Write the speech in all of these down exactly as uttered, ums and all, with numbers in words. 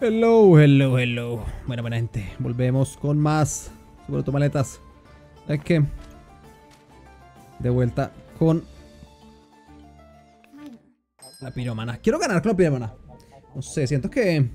Hello, hello, hello. Bueno, buena gente. Volvemos con más Super Automaletas. Es que de vuelta con la piromana. Quiero ganar con la piromana. No sé, siento que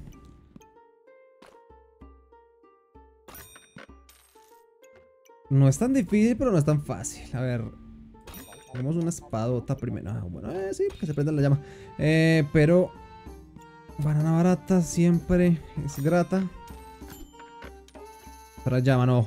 no es tan difícil, pero no es tan fácil. A ver, tenemos una espadota primero. Ah, bueno, eh, sí, que se prenda la llama. Eh, pero banana barata siempre es grata. Para llama, no.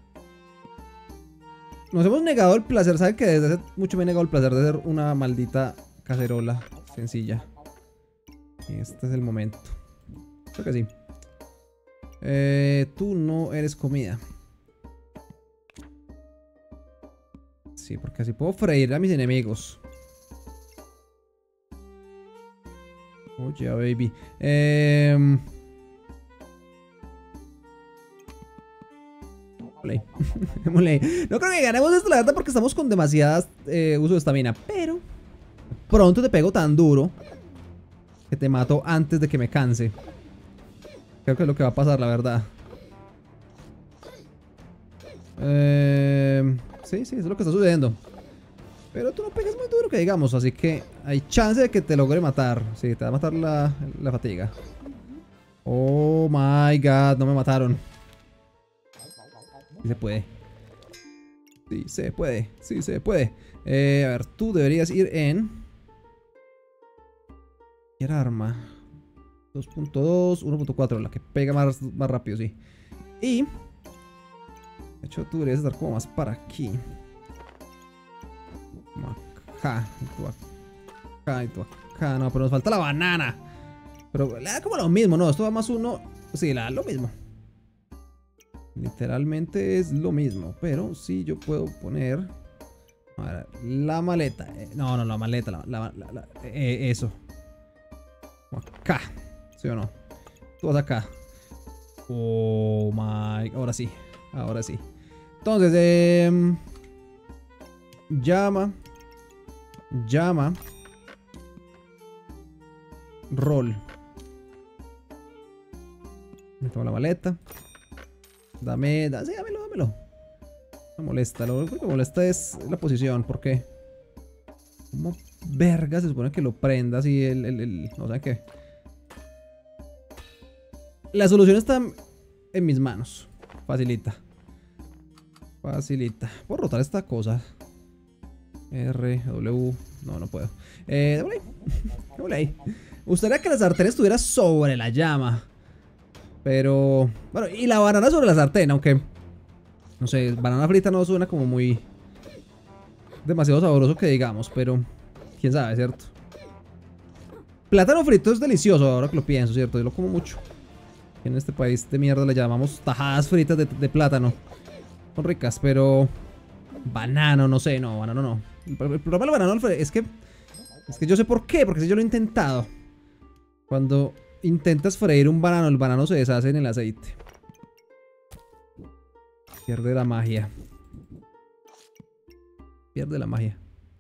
Nos hemos negado el placer. ¿Saben que desde hace mucho me he negado el placer de hacer una maldita cacerola sencilla? Este es el momento. Creo que sí. Eh, tú no eres comida. Sí, porque así puedo freír a mis enemigos. Oh, yeah, baby. Eh... No creo que ganemos esto, la verdad, porque estamos con demasiadas eh, uso de estamina. Pero pronto te pego tan duro que te mato antes de que me canse. Creo que es lo que va a pasar, la verdad. Eh, sí, sí, eso es lo que está sucediendo. Pero tú no pegas muy duro, que digamos. Así que hay chance de que te logre matar. Sí, te va a matar la, la fatiga. Oh my god, no me mataron. Sí se puede. Sí se puede. Sí se puede. Eh, a ver, tú deberías ir en... ¿Qué era arma? dos punto dos, uno punto cuatro, la que pega más, más rápido, sí. Y... de hecho, tú deberías estar como más para aquí. Como acá. Y tú acá. Y tú acá. No, pero nos falta la banana. Pero le da como lo mismo, ¿no? Esto va más uno... Sí, le da lo mismo. Literalmente es lo mismo. Pero sí yo puedo poner... A ver, la maleta. Eh, no, no, la maleta. La, la, la, la, eh, eso. Acá. ¿Sí o no? Tú vas acá. Oh my... Ahora sí. Ahora sí. Entonces, eh... llama. Llama. Roll. Me tomo la maleta. Dame... Da, sí, dámelo, dámelo. No molesta. Lo único que me molesta es la posición. ¿Por qué? ¿Cómo verga se supone que lo prendas y el... el, el no sé qué? La solución está en mis manos. Facilita. Facilita. Puedo rotar esta cosa. R, W. No, no puedo. Eh, doble. Doble. Me gustaría que la sartén estuviera sobre la llama. Pero... bueno, y la banana sobre la sartén, aunque... no sé, banana frita no suena como muy... demasiado sabroso que digamos, pero... quién sabe, ¿cierto? Plátano frito es delicioso, ahora que lo pienso, ¿cierto? Yo lo como mucho. En este país de mierda le llamamos tajadas fritas de, de plátano. Son ricas, pero... banano, no sé, no, banano no. El problema del banano es que... es que yo sé por qué, porque si yo lo he intentado. Cuando intentas freír un banano, el banano se deshace en el aceite. Pierde la magia. Pierde la magia.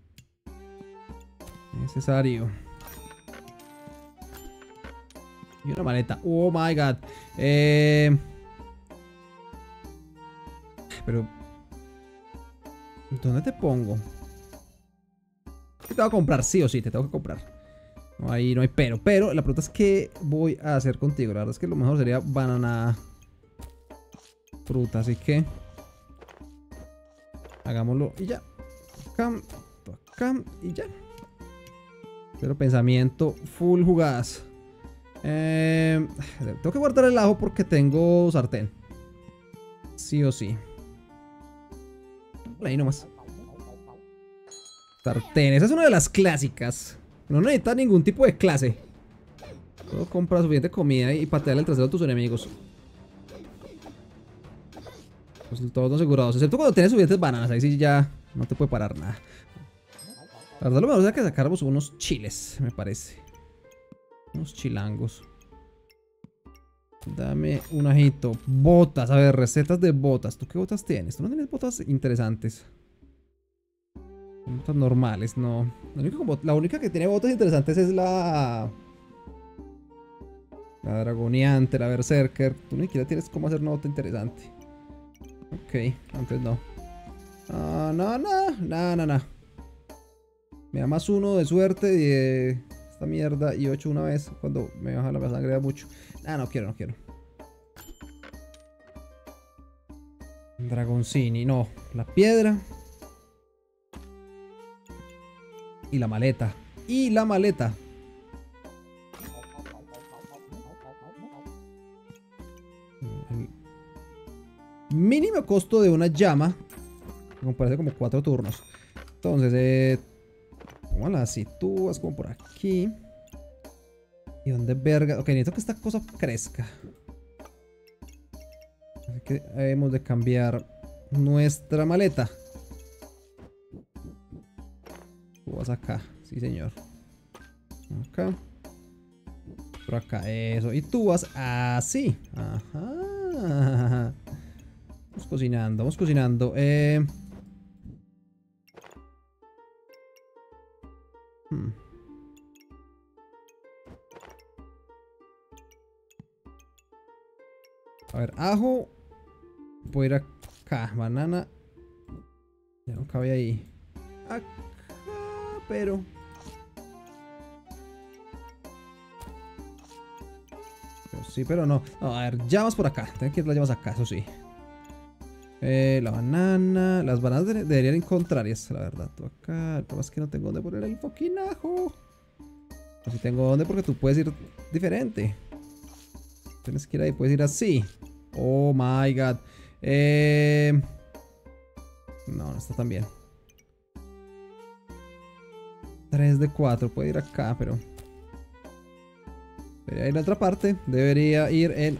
Necesario. Y una maleta. Oh my god. Eh... Pero... ¿dónde te pongo? Te tengo que comprar, sí o sí, te tengo que comprar. No, ahí no hay pero. Pero la pregunta es qué voy a hacer contigo. La verdad es que lo mejor sería banana fruta, así que hagámoslo y ya. Acá, acá y ya. Pero pensamiento full jugadas. Eh, tengo que guardar el ajo porque tengo sartén. Sí o sí. Ahí nomás. Sartén, esa es una de las clásicas. No necesita ningún tipo de clase. Solo compra suficiente comida y patearle el trasero a tus enemigos. Pues todos no asegurados. Excepto cuando tienes suficientes bananas. Ahí sí ya no te puede parar nada. La verdad lo mejor sería que sacáramos unos chiles, me parece. Unos chilangos. Dame un ajito. Botas, a ver, recetas de botas. ¿Tú qué botas tienes? ¿Tú no tienes botas interesantes? Botas normales, no. La única, la única que tiene botas interesantes es la... La dragoneante, la berserker. Tú ni siquiera tienes cómo hacer nota interesante. Ok, antes no. Ah, no, no, no, no, no. Me da más uno de suerte y de esta mierda y ocho una vez cuando me baja la sangre da mucho. Ah, no quiero, no quiero. Dragoncini, no. La piedra. Y la maleta. Y la maleta. El mínimo costo de una llama. Me parece como cuatro turnos. Entonces, eh... póngala así. Tú vas como por aquí. ¿Y dónde verga? Ok, necesito que esta cosa crezca. Así que hemos de cambiar nuestra maleta. Tú vas acá. Sí, señor. Acá. Por acá. Eso. Y tú vas así. Ajá. Vamos cocinando. Vamos cocinando. Eh... Hmm. A ver, ajo. Puedo ir acá. Banana. Ya no cabe ahí. Acá, pero... pero sí, pero no. No, a ver, llamas por acá. Tengo que ir las llamas acá, eso sí. Eh, la banana. Las bananas de deberían ir contrarias, la verdad. Tú acá. El problema es que no tengo dónde poner el fucking ajo. O si tengo dónde porque tú puedes ir diferente. Tienes que ir ahí, puedes ir así. Oh my god. Eh... No, no está tan bien. tres de cuatro, puede ir acá, pero... debería ir a la otra parte. Debería ir en...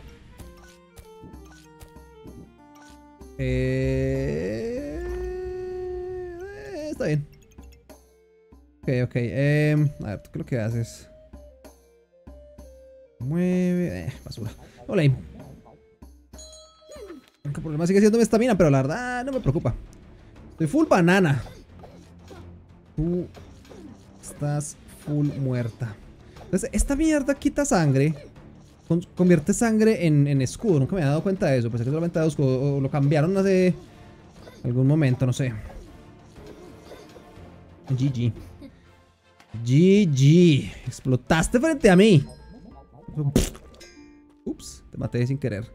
Eh... eh, está bien. Ok, ok. Eh... A ver, ¿tú qué es lo que haces? Mueve... Eh, basura. Hola. El problema sigue siendo mi estamina, pero la verdad no me preocupa. Estoy full banana. Tú estás full muerta. Entonces, esta mierda quita sangre. Con, convierte sangre en, en escudo. Nunca me había dado cuenta de eso. Pensé que solamente era escudo. O lo cambiaron hace algún momento, no sé. G G. G G. Explotaste frente a mí. Ups, te maté sin querer.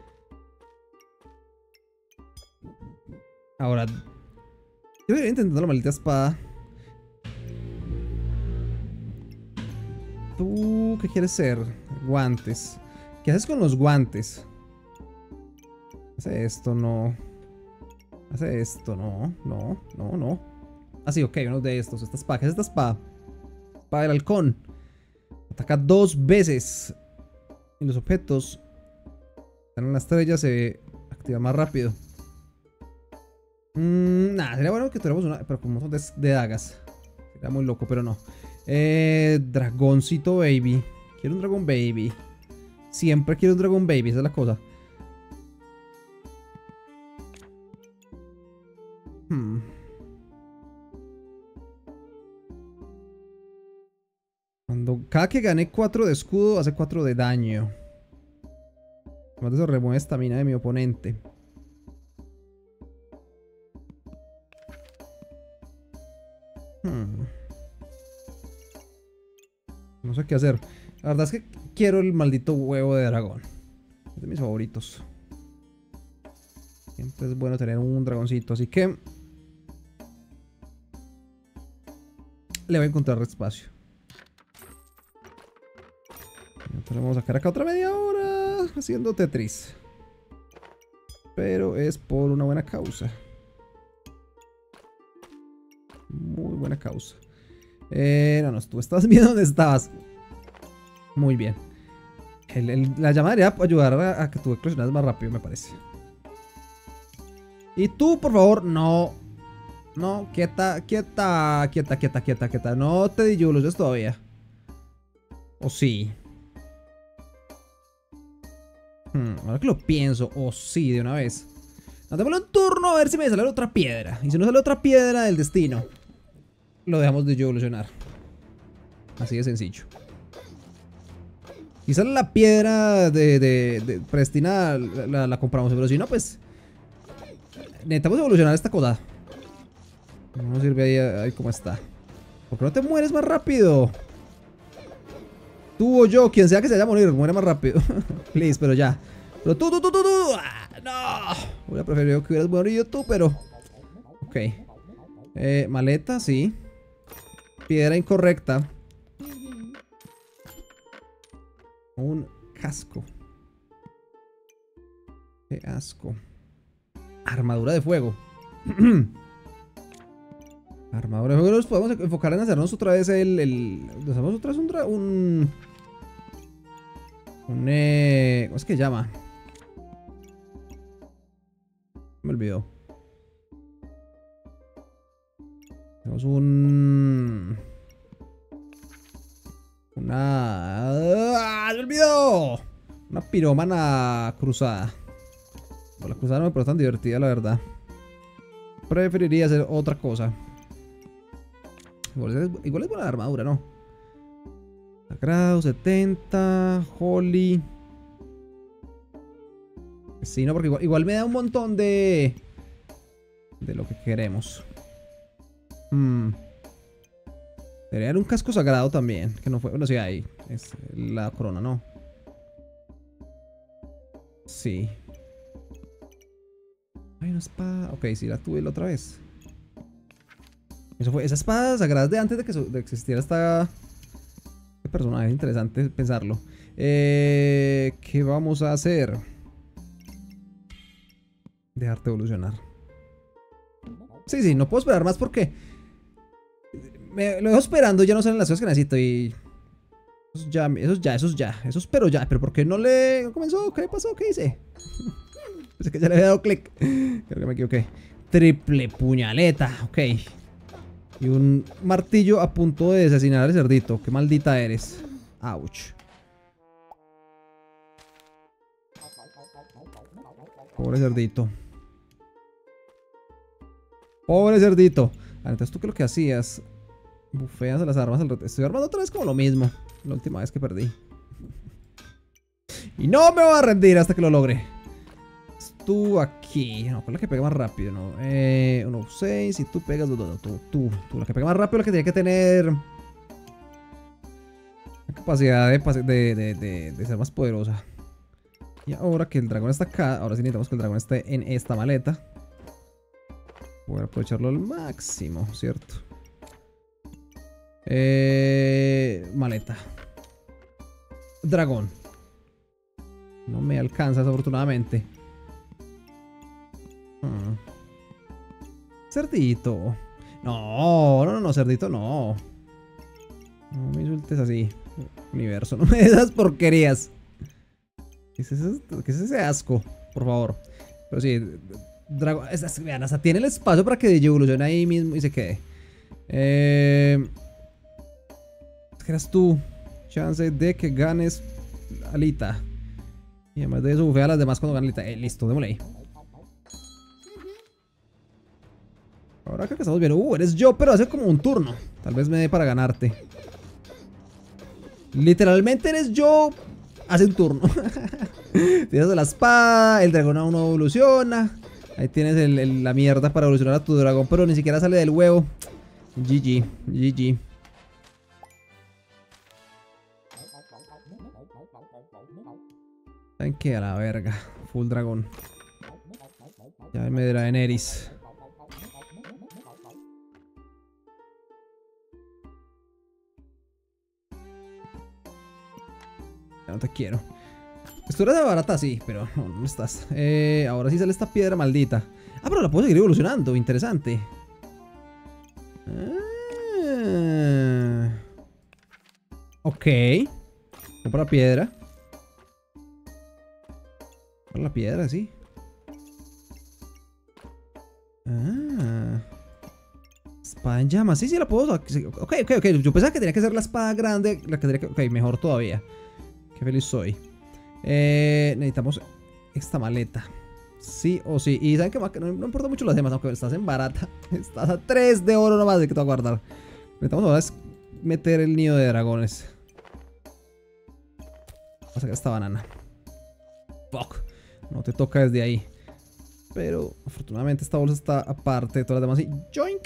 Ahora, yo debería intentar la maldita espada. ¿Tú qué quieres ser? Guantes. ¿Qué haces con los guantes? Hace esto, no. Hace esto, no. No, no, no. Ah, sí, ok, uno de estos. Esta espada. ¿Qué es esta espada? Espada del halcón. Ataca dos veces. Y los objetos están en la estrella, se activa más rápido. Mm, nada, sería bueno que tuviéramos una. Pero como son de, de dagas. Sería muy loco, pero no. Eh, Dragoncito baby. Quiero un dragón baby. Siempre quiero un dragón baby, esa es la cosa. Hmm. Cuando cada que gane cuatro de escudo, hace cuatro de daño. Además de eso, remueve estamina de mi oponente. Hmm. No sé qué hacer. La verdad es que quiero el maldito huevo de dragón. Es de mis favoritos. Siempre es bueno tener un dragoncito. Así que le voy a encontrar espacio. Entonces vamos a sacar acá otra media hora haciendo Tetris. Pero es por una buena causa. Muy buena causa. Eh, no, no, tú estabas viendo dónde estabas. Muy bien. El, el, la llama debería ayudar a, a que tú eclosiones más rápido, me parece. Y tú, por favor, no. No, quieta, quieta, quieta, quieta, quieta, quieta. No te diluyes todavía. O sí. Hmm, ahora que lo pienso, o sí, de una vez. Démosle un turno a ver si me sale otra piedra. Y si no sale otra piedra del destino, lo dejamos de yo evolucionar. Así de sencillo. Quizás la piedra de, de, de Prestina la, la, la compramos, pero si no, pues necesitamos evolucionar esta cosa. No sirve ahí, ahí como está. ¿Por qué no te mueres más rápido? Tú o yo, quien sea que se vaya a morir, muere más rápido. Please, pero ya. Pero tú, tú, tú, tú, tú. ¡Ah, no! Hubiera preferido que hubieras morido tú, pero... Ok. Eh, maleta, sí. Piedra incorrecta. Un casco. Qué asco. Armadura de fuego. Armadura de fuego. Nos podemos enfocar en hacernos otra vez el... el nos hacemos otra vez un... Un... un eh, ¿cómo es que llama? Me olvidó. Tenemos un... Una... ¡Ah! ¡Se me olvidó! Una pirómana cruzada. La cruzada no me parece tan divertida, la verdad. Preferiría hacer otra cosa. Igual es, igual es buena la armadura, ¿no? Sagrado, setenta, Holy. Sí, no, porque igual, igual me da un montón de... De lo que queremos. Hmm. Debería haber un casco sagrado también. Que no fue... Bueno, sí, ahí. Es la corona, ¿no? Sí. Hay una espada. Ok, sí, la tuve la otra vez. Eso fue. Esa espada sagrada de antes de que, de que existiera esta... Este personaje. Es interesante pensarlo. Eh, ¿Qué vamos a hacer? Dejarte evolucionar. Sí, sí, no puedo esperar más porque... Me lo dejo esperando, ya no salen las cosas que necesito y... Esos ya, esos ya, esos ya, esos pero ya. Pero ¿por qué no le no comenzó? ¿Qué pasó? ¿Qué hice? Pensé que ya le había dado clic. Creo que me equivoqué. Triple puñaleta, ok. Y un martillo a punto de asesinar al cerdito. Qué maldita eres. Ouch. Pobre cerdito. Pobre cerdito. Ah, entonces tú qué es lo que hacías. Bufeas a las armas al rato. Estoy armando otra vez como lo mismo. La última vez que perdí. Y no me voy a rendir hasta que lo logre. Tú aquí. No, con la que pega más rápido, ¿no? Eh, uno, seis. Y tú pegas dos, dos. Tú, tú, tú. La que pega más rápido, la que tiene que tener... La capacidad de, de, de, de, de ser más poderosa. Y ahora que el dragón está acá. Ahora sí necesitamos que el dragón esté en esta maleta. Voy a aprovecharlo al máximo, ¿cierto? Eh, maleta. Dragón. No me alcanza, desafortunadamente. Hmm. Cerdito. No, no, no, no, cerdito, no. No me insultes así. Universo, no me des esas porquerías. ¿Qué es ese, qué es ese asco? Por favor. Pero sí, dragón. Vean, hasta tiene el espacio para que evolucione ahí mismo y se quede. Eh. ¿Qué eras tú? Chance de que ganes Alita. Y además de eso, bufea a las demás cuando gane Alita. Eh, listo, démosle ahí. Ahora creo que estamos bien. Uh, eres yo, pero hace como un turno. Tal vez me dé para ganarte. Literalmente eres yo. Hace un turno. Tienes la espada. El dragón aún no evoluciona. Ahí tienes el, el, la mierda para evolucionar a tu dragón. Pero ni siquiera sale del huevo. G G. G G. ¿Saben qué? A la verga. Full dragón. Ya me dirá Daenerys. Ya no te quiero. Esto era de barata, sí, pero no, no estás. Eh, ahora sí sale esta piedra maldita. Ah, pero la puedo seguir evolucionando. Interesante. Ah. Ok. Compra la piedra. Compra la piedra, sí. Ah. Espada en llamas. Sí, sí, la puedo. Ok, ok, ok. Yo pensaba que tenía que ser la espada grande. La que tenía que... Ok, mejor todavía. Qué feliz soy. Eh, necesitamos esta maleta. Sí o sí. Y saben que no, no importa mucho las demás, aunque estás en barata. Estás a tres de oro nomás de que te voy a guardar. Necesitamos ahora es meter el nido de dragones. a sacar esta banana. Fuck. No te toca desde ahí. Pero afortunadamente esta bolsa está aparte de todas las demás. Y joink.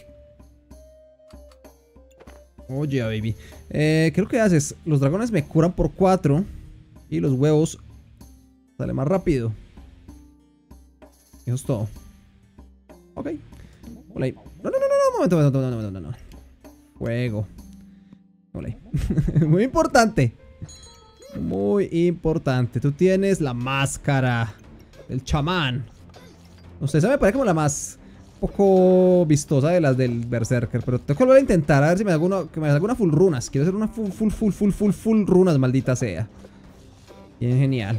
Oye, baby. Eh, ¿Qué es lo que haces? Los dragones me curan por cuatro. Y los huevos sale más rápido. Eso es todo. Ok. Hola. No, no, no, no, no, momento, momento, momento, momento, no, no. Fuego. Hola. Muy importante. Muy importante. Tú tienes la máscara del chamán. No sé, esa me parece como la más poco vistosa de las del Berserker. Pero tengo que volver a intentar a ver si me da alguna, que me da alguna full runas. Quiero hacer una full, full, full, full, full, full runas, maldita sea. Bien genial.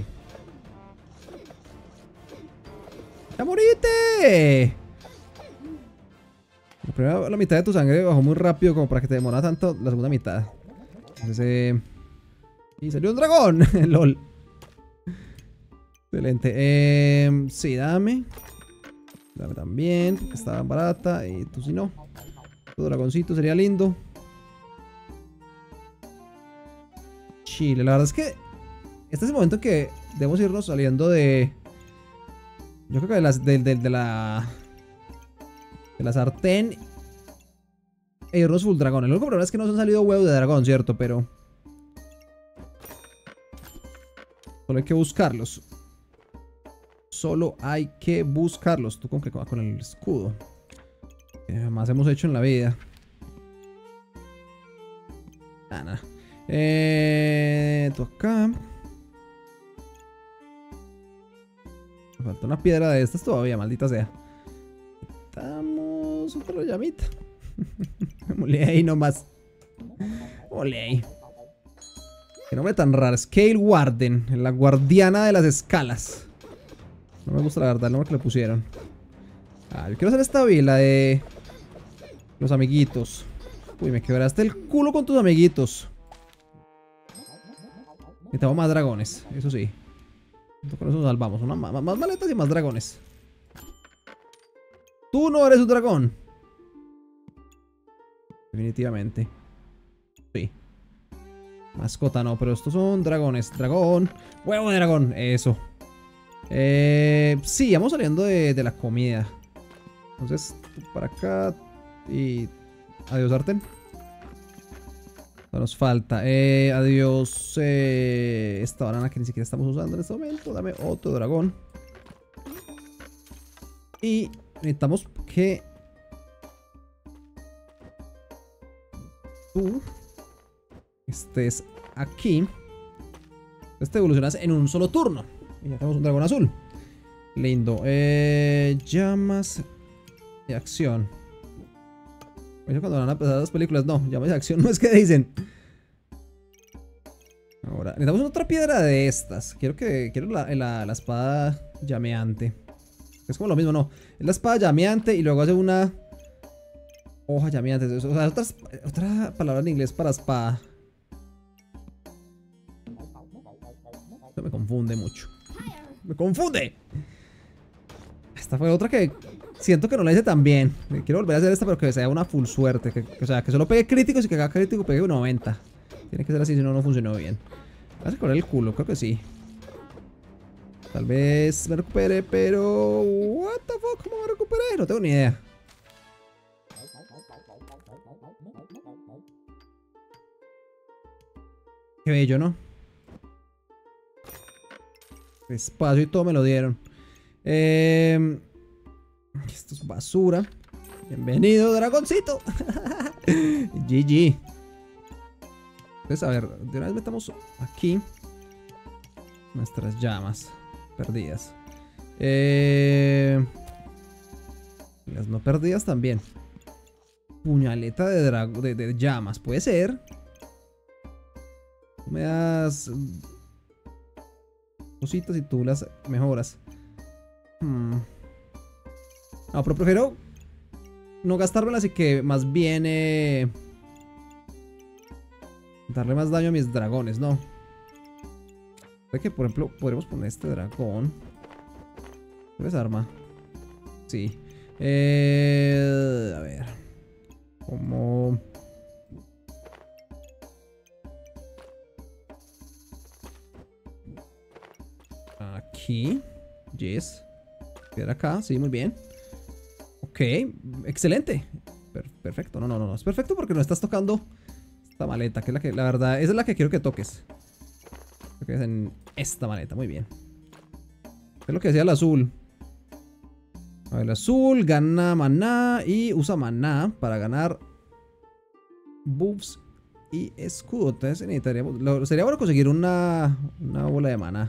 ¡Ya morite! La primera la mitad de tu sangre bajó muy rápido como para que te demora tanto la segunda mitad. Entonces, eh... y salió un dragón. LOL. Excelente. Eh, sí, dame. Dame también, porque estaba barata. Y tú si no. Tu dragoncito sería lindo. Chile, la verdad es que este es el momento en que debemos irnos saliendo de... Yo creo que de, las, de, de, de la... De la sartén. E irnos full dragón. El único problema es que nos han salido huevos de dragón, ¿cierto? Pero... solo hay que buscarlos. Solo hay que buscarlos. ¿Tú con qué? Con el escudo. Que jamás hemos hecho en la vida. Nada, nada. Eh, tú acá. Me falta una piedra de estas todavía, maldita sea. Estamos otra llamita. Mole ahí nomás. Mole ahí. Qué nombre tan raro. Scale Warden. La guardiana de las escalas. No me gusta la verdad el nombre que le pusieron. Ah, yo quiero hacer esta vila de los amiguitos. Uy, me quebraste el culo con tus amiguitos. Necesitamos más dragones, eso sí. Con eso nos salvamos. Una, más, más maletas y más dragones. Tú no eres un dragón. Definitivamente. Sí. Mascota no, pero estos son dragones. Dragón. Huevo de dragón. Eso. Eh, sí, vamos saliendo de, de la comida. Entonces, para acá. Y... adiós, sartén. No nos falta. Eh, adiós. Eh, esta banana que ni siquiera estamos usando en este momento. Dame otro dragón. Y necesitamos que... tú estés aquí. Este evolucionas en un solo turno. Y ya tenemos un dragón azul. Lindo. Eh, llamas de acción. Eso cuando van a empezar las películas. No, llamas de acción no es que dicen. Ahora, necesitamos otra piedra de estas. Quiero que quiero la, la, la espada llameante. Es como lo mismo, no. Es la espada llameante y luego hace una hoja llameante. O sea, otra, otra palabra en inglés para espada. Esto me confunde mucho. ¡Me confunde! Esta fue otra que siento que no la hice tan bien. Quiero volver a hacer esta, pero que sea una full suerte. Que, que, o sea, que solo pegue críticos y que haga crítico pegue un noventa. Tiene que ser así, si no, no funcionó bien. Voy a sacar el culo, creo que sí. Tal vez me recupere, pero... what the fuck, ¿cómo me recuperé? No tengo ni idea. Qué bello, ¿no? Espacio y todo me lo dieron. Eh, esto es basura. Bienvenido, dragoncito. G G. Entonces, a ver, de una vez metamos aquí nuestras llamas perdidas. Eh, las no perdidas también. Puñaleta de, dragón de, de llamas, puede ser. Tú me das cositas y tú las mejoras. Hmm. No, pero prefiero no gastármelas y que más bien eh, darle más daño a mis dragones, ¿no? Creo que, por ejemplo, podremos poner este dragón. ¿Qué es arma? Sí. Eh, a ver. Como... aquí. Yes. Piedra acá, sí, muy bien. Ok, excelente. Per- perfecto, no, no, no, no. Es perfecto porque no estás tocando esta maleta, que es la que, la verdad, esa es la que quiero que toques. Que es en esta maleta, muy bien. ¿Qué es lo que decía el azul? A ver, el azul gana maná y usa maná para ganar buffs y escudo. Entonces necesitaríamos, lo, sería bueno conseguir una, una bola de maná.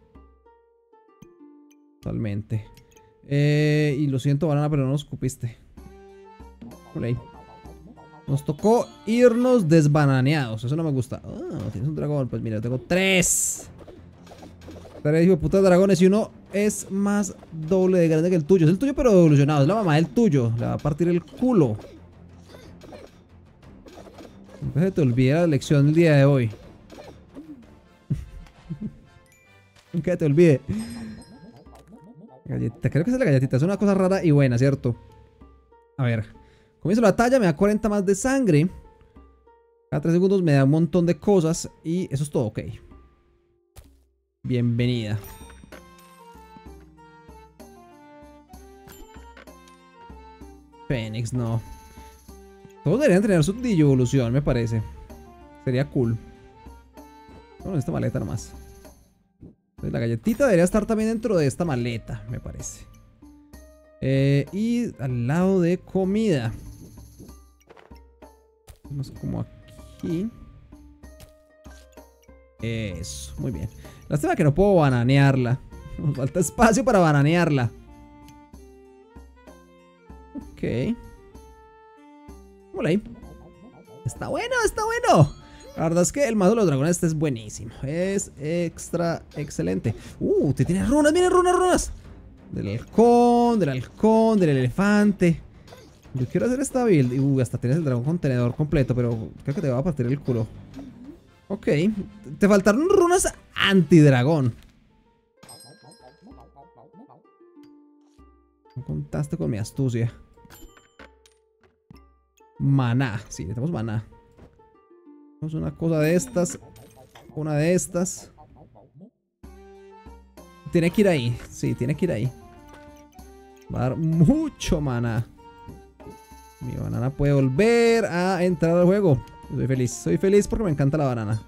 Totalmente. Eh, y lo siento, banana, pero no nos escupiste. Olé. Nos tocó irnos desbananeados. Eso no me gusta. Ah, tienes un dragón. Pues mira, yo tengo tres. Tres hijo de puta dragones y uno es más doble de grande que el tuyo. Es el tuyo pero evolucionado. Es la mamá del tuyo. Le va a partir el culo. Nunca se te olvide la lección del día de hoy. Nunca se te olvide. Galletita. Creo que esa es la galletita. Es una cosa rara y buena, ¿cierto? A ver. Comienzo la batalla. Me da cuarenta más de sangre. Cada tres segundos me da un montón de cosas. Y eso es todo, ok. Bienvenida. Fénix, no. Todos deberían tener su evolución, me parece. Sería cool. Bueno, esta maleta nomás. Entonces, la galletita debería estar también dentro de esta maleta, me parece. Eh, y al lado de comida. Vamos como aquí. Eso, muy bien. Lástima que no puedo bananearla. Nos falta espacio para bananearla. Ok. Hola ahí. Está bueno, está bueno. La verdad es que el mazo de los dragones este es buenísimo. Es extra excelente. Uh, te tiene runas, miren, runas, runas. Del halcón, del halcón, del elefante. Yo quiero hacer esta build. Uh, hasta tienes el dragón contenedor completo, pero creo que te va a partir el culo. Ok. Te faltaron runas antidragón. No contaste con mi astucia. Maná. Sí, necesitamos maná. Tenemos una cosa de estas. Una de estas. Tiene que ir ahí. Sí, tiene que ir ahí. Va a dar mucho maná. Mi banana puede volver a entrar al juego. Soy feliz. Soy feliz porque me encanta la banana.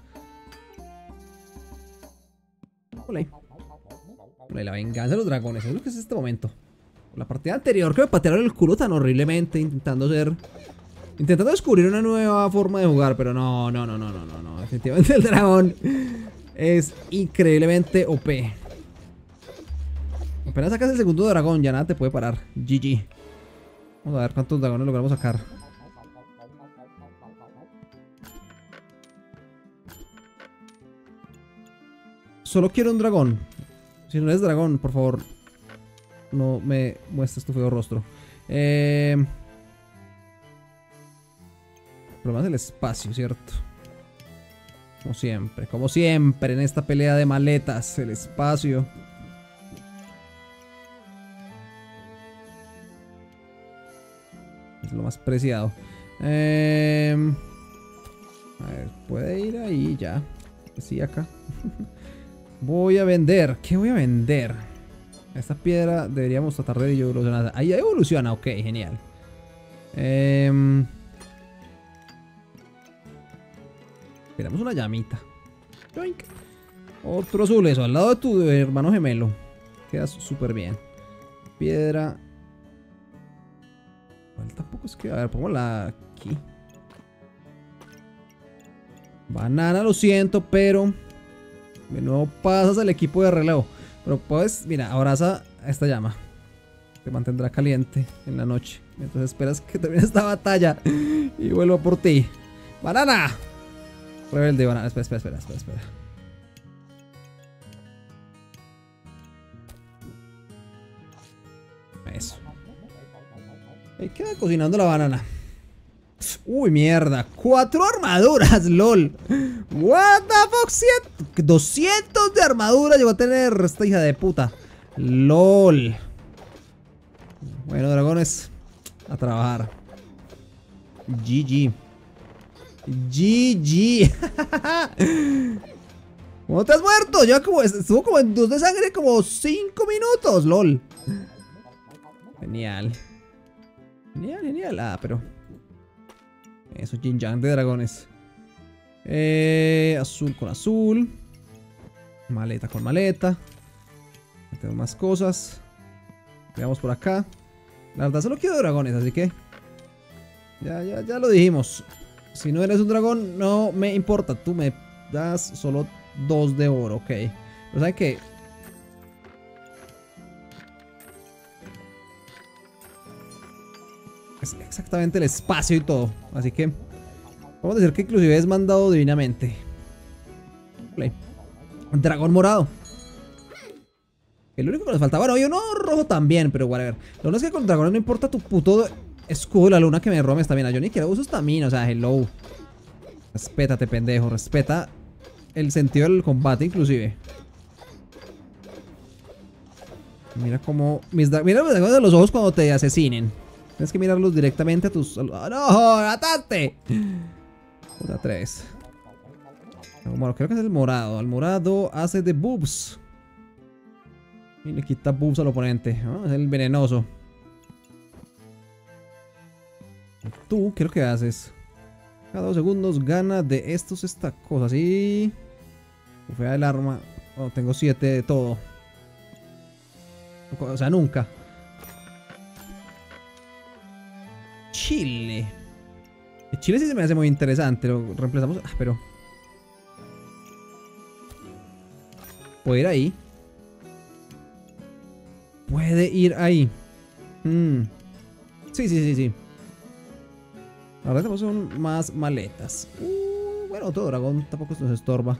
Hola. Hola, la venganza de los dragones. Es lo que es este momento. La partida anterior que me patearon el culo tan horriblemente intentando ser... Intentando descubrir una nueva forma de jugar, pero no, no, no, no, no, no, no. Definitivamente el dragón es increíblemente O P. Apenas sacas el segundo dragón, ya nada te puede parar. G G. Vamos a ver cuántos dragones logramos sacar. Solo quiero un dragón. Si no eres dragón, por favor, no me muestres tu feo rostro. Eh... El problema es el espacio, ¿cierto? Como siempre, como siempre en esta pelea de maletas, el espacio. Es lo más preciado. Eh... A ver, puede ir ahí ya. Sí, acá. Voy a vender. ¿Qué voy a vender? Esta piedra deberíamos tratar de evolucionar. Ahí evoluciona, ok, genial. Eh... Queremos una llamita. Yoink. Otro azul, eso, al lado de tu hermano gemelo. Queda súper bien. Piedra. Bueno, tampoco es que... A ver, pongámosla aquí. Banana, lo siento, pero... De nuevo pasas al equipo de relevo. Pero puedes, mira, abraza a esta llama. Te mantendrá caliente en la noche. Mientras esperas que termine esta batalla. Y vuelvo por ti. ¡Banana! Rebelde, banana. Espera, espera, espera, espera, espera. Eso. Ahí queda cocinando la banana. Uy, mierda. Cuatro armaduras, lol. What the fuck. doscientos de armadura llegó a tener esta hija de puta. Lol. Bueno, dragones. A trabajar. G G. G G. ¿Cómo te has muerto? Ya como, estuvo como en dos de sangre como cinco minutos, lol. Genial. Genial, genial. Ah, pero... Eso, Jin Yang de dragones. Eh, azul con azul. Maleta con maleta. Tengo más cosas. Veamos por acá. La verdad solo quiero dragones, así que... Ya, ya, ya lo dijimos. Si no eres un dragón, no me importa. Tú me das solo dos de oro, ok. Pero ¿saben qué? Es exactamente el espacio y todo. Así que... Vamos a decir que inclusive es mandado divinamente. Play. Dragón morado. El único que nos falta. Bueno, y uno rojo también, pero whatever. Lo único es que con dragones no importa tu puto escudo de la luna que me roba estamina. Yo ni quiero uso estamina, o sea, hello. Respétate, pendejo. Respeta el sentido del combate, inclusive. Mira cómo... Mis mira los dragones de los ojos cuando te asesinen. Tienes que mirarlos directamente a tus... ¡Oh, no! ¡Mataste! Puta tres. Bueno, creo que es el morado. El morado hace de boobs. Y le quita boobs al oponente. ¿No? Es el venenoso. Tú, ¿qué es lo que haces? Cada dos segundos gana de estos esta cosa. Y... Bufea el arma. Oh, tengo siete de todo. O sea, nunca. Chile. El chile sí se me hace muy interesante. Lo reemplazamos. Ah, pero... ¿Puede ir ahí? Puede ir ahí. Mm. Sí, sí, sí, sí. Ahora tenemos un, más maletas. Uh, bueno, todo dragón tampoco nos estorba.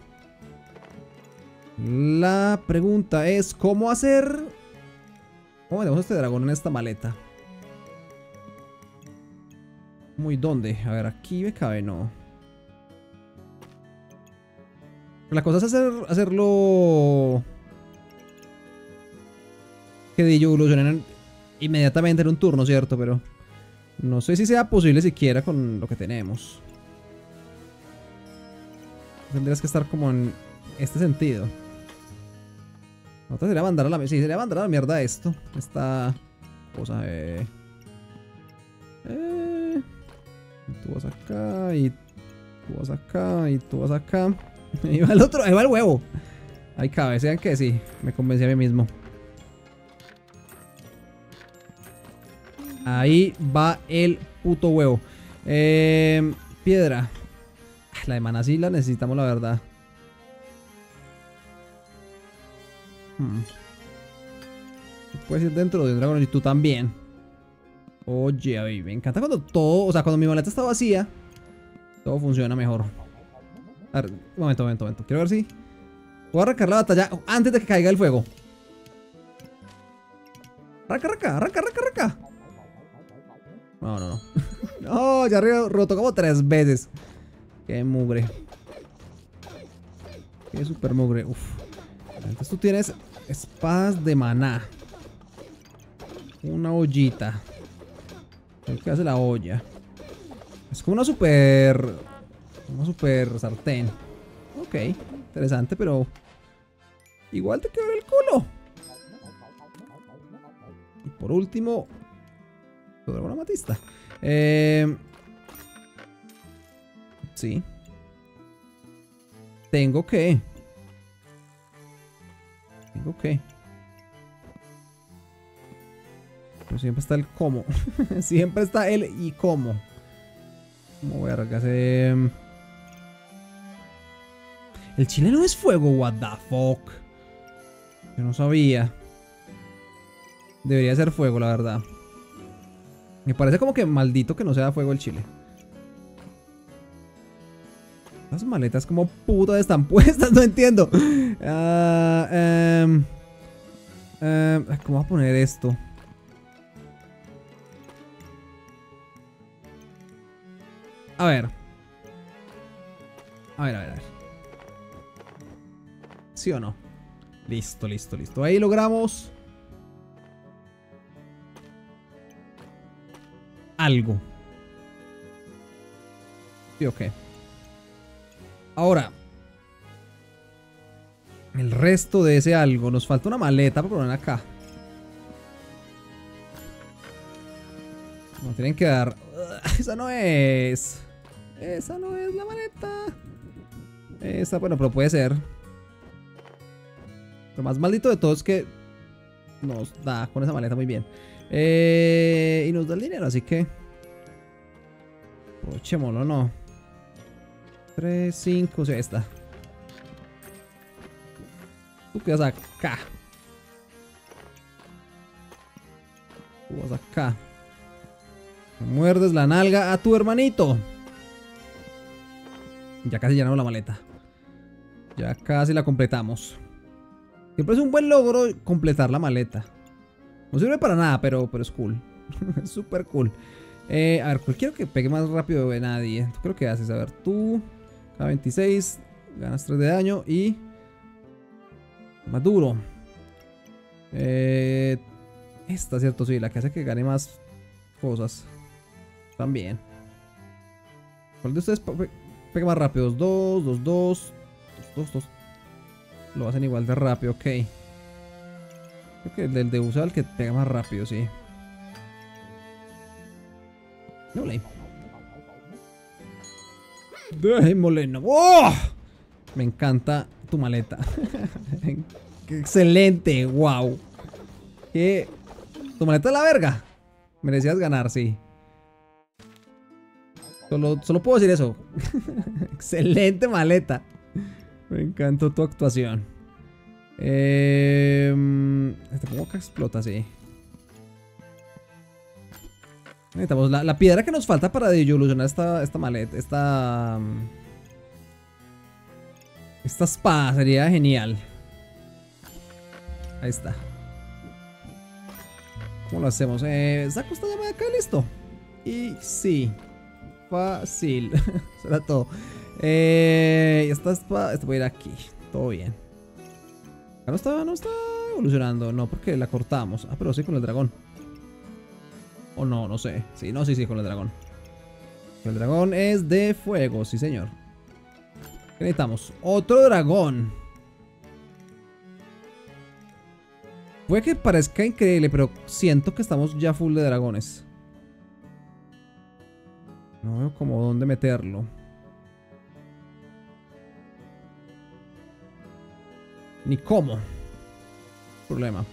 La pregunta es, ¿cómo hacer? ¿Cómo metemos este dragón en esta maleta? ¿Muy dónde? A ver, aquí me cabe, no. La cosa es hacer, hacerlo... Que de evolucionen inmediatamente en un turno, ¿cierto? Pero no sé si sea posible siquiera con lo que tenemos. Tendrías que estar como en este sentido. Otra sería mandar a la... Sí, sería mandar a la mierda esto. Esta cosa de... Eh... Tú vas acá y tú vas acá y tú vas acá. Ahí va el otro, ahí va el huevo. Ahí cabe, sean que sí. Me convencí a mí mismo. Ahí va el puto huevo. Eh, piedra. La de maná sí la necesitamos, la verdad. Hmm. Puedes ir dentro de un dragón y tú también. Oye, ay, me encanta cuando todo... O sea, cuando mi maleta está vacía, todo funciona mejor. A ver, un momento, un momento, un momento. Quiero ver si... Voy a arrancar la batalla antes de que caiga el fuego. Arranca, arranca, arranca, arranca, arranca. No, no, no. No, ya arriba roto como tres veces. Qué mugre. Qué super mugre. Uf. Entonces tú tienes espadas de maná. Una ollita. ¿Qué hace la olla? Es como una super... Una super sartén. Ok, interesante, pero... Igual te quebra el culo. Y por último... Dragón amatista. Eh... Sí. Tengo que... Tengo que... Pero siempre está el cómo. Siempre está el y cómo. ¿Cómo voy a arrancarse? El chile no es fuego, what the fuck. Yo no sabía. Debería ser fuego, la verdad. Me parece como que maldito que no sea fuego el chile. Las maletas como putas están puestas, no entiendo. Uh, um, um, ¿Cómo voy a poner esto? A ver. A ver, a ver, a ver. ¿Sí o no? Listo, listo, listo. Ahí logramos algo. Sí, ok. Ahora, el resto de ese algo. Nos falta una maleta para poner acá. Nos tienen que dar... Uh, esa no es. Esa no es la maleta. Esa, bueno, pero puede ser. Lo más maldito de todo es que nos da con esa maleta muy bien. Eh, y nos da el dinero, así que aprovechémoslo, ¿no? tres, cinco, o sea, esta. Tú quedas acá. Tú vas acá. Muerdes la nalga a tu hermanito. Ya casi llenamos la maleta. Ya casi la completamos. Siempre es un buen logro completar la maleta. No sirve para nada, pero, pero es cool. Es súper cool. Eh, a ver, ¿cuál quiero que pegue más rápido de nadie? ¿Tú creo que haces? A ver, tú... K veintiséis. Ganas tres de daño y... Más duro. Eh, esta, ¿cierto? Sí, la que hace que gane más cosas. También. ¿Cuál de ustedes pe pega más rápido? Dos, dos, dos. Dos, dos, dos. Lo hacen igual de rápido, ok. Creo que el del de usa el que pega más rápido, sí. No le. Démosle, no. ¡Oh! Me encanta tu maleta. Qué excelente, wow. ¿Qué? Tu maleta es la verga. Merecías ganar, sí. Solo, solo puedo decir eso. Excelente maleta. Me encantó tu actuación. Eh, este como que explota, sí. Necesitamos la, la piedra que nos falta para evolucionar esta, esta maleta. Esta... Esta espada sería genial. Ahí está. ¿Cómo lo hacemos? Eh, saco esta llama de acá y listo. Y sí. Fácil. Será todo. Eh, esta espada... Esta puede ir aquí. Todo bien. Acá no está, no está evolucionando. No, porque la cortamos. Ah, pero sí con el dragón. O no, no sé. Sí, no, sí, sí, con el dragón. El dragón es de fuego, sí señor. ¿Qué necesitamos? Otro dragón. Puede que parezca increíble, pero siento que estamos ya full de dragones. No veo como dónde meterlo. Ni cómo. Problema.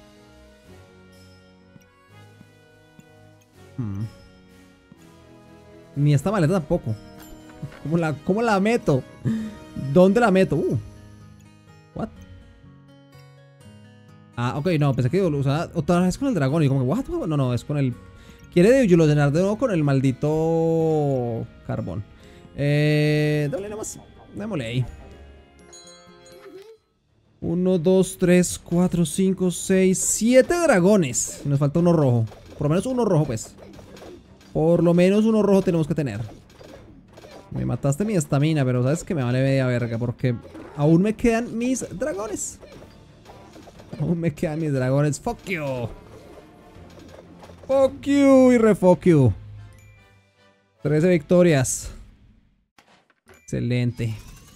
Hmm. Ni esta maleta tampoco. ¿Cómo la, cómo la meto? ¿Dónde la meto? Uh. What? Ah, ok, no, pensé que o sea, otra vez con el dragón. Y como que, what? No, no, es con el... Quiere llenar de nuevo con el maldito carbón. Eh, dale nomás. Démosle ahí. uno, dos, tres, cuatro, cinco, seis, siete dragones. Nos falta uno rojo. Por lo menos uno rojo, pues. Por lo menos uno rojo tenemos que tener. Me mataste mi estamina, pero sabes que me vale media verga. Porque aún me quedan mis dragones. Aún me quedan mis dragones. Fuck you. Fuck you y re fuck you. trece victorias. Excelente.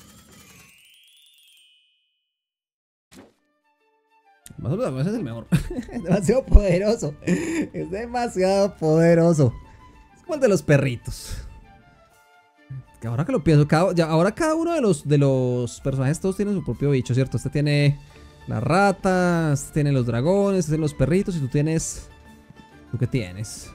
Ese es el mejor. Es demasiado poderoso. Es demasiado poderoso. Es como el de los perritos. Que ahora que lo pienso, cada, ya, ahora cada uno de los, de los personajes todos tienen su propio bicho, ¿cierto? Este tiene la rata, este tiene los dragones, este tiene los perritos y tú tienes... ¿Tú qué tienes?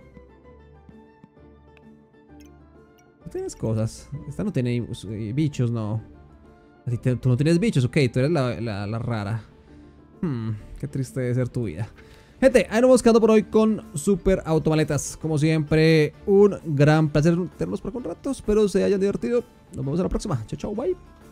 Tú tienes cosas. Esta no tiene bichos, no. Así te, tú no tienes bichos, ok, tú eres la, la, la rara. Hmm, qué triste debe ser tu vida. Gente, ahí nos hemos quedado por hoy con Super Automaletas. Como siempre, un gran placer tenerlos por acá un rato. Espero se hayan divertido. Nos vemos en la próxima. Chao, chao, bye.